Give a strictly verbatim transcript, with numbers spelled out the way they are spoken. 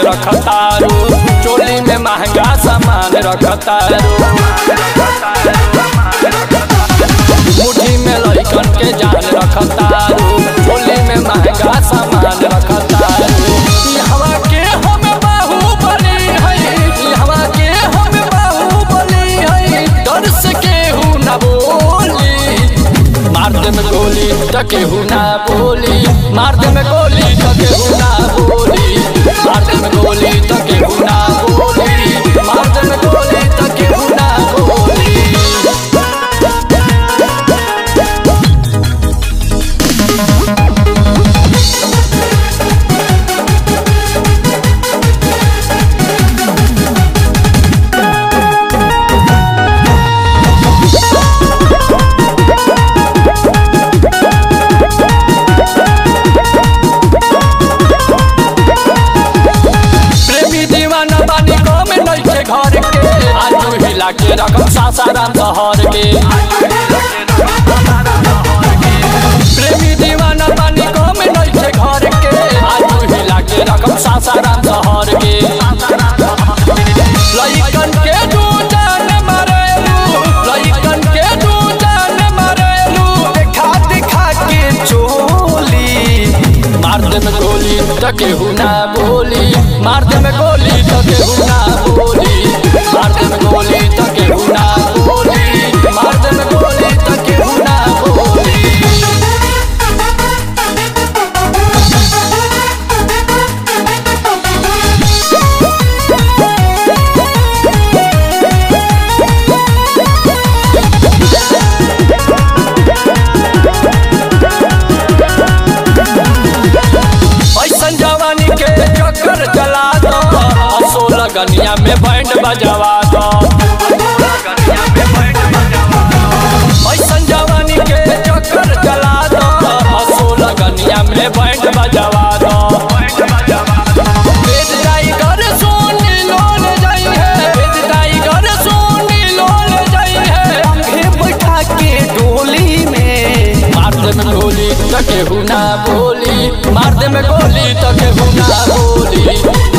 रखतारू, चोली में महंगा सामान रखतारू, मुट्ठी में लइकन के जान रखतारू, चोली में महंगा सामान रखतारू। हवा के हम बाहुबली है, हवा के हम बाहुबली है, डर से केहू ना बोली, मार दे में गोली तो केहू ना बोली, मार दे में गोली तो केहू ना बोली, मार दे में गोली तो केहू ना बोली, मार दे में गोली तो केहू ना बोली। के रकम सासाराम शहर के प्रेमी दीवाना पानी कम नहीं के घर के, आजू हिला के रकम सासाराम शहर के। लइकन के दू जान मारेलू, लइकन के दू जान मारेलू, देखा देखा के चोली, मार दे में गोली तो केहू ना बोली, मार दे में गोली तो केहू ना बोली, मार दे में गोली तो केहू ना बोली, मार दे में गोली तो केहू ना बोली। ऐसन जवानी के चक्कर चला दो, असो लगनिया में बैंड बजवा दो, ऐसन जवानी के चक्कर चला दो, असो लगनिया में बैंड बजवा दो। वेद टाइगर सोनी लोल जाई है, वेद टाइगर सोनी लोल जाई है, अंगे बैठा के डोली में, मार दे में गोली तो केहू ना बोली, मार दे में गोली तो केहू ना बोली।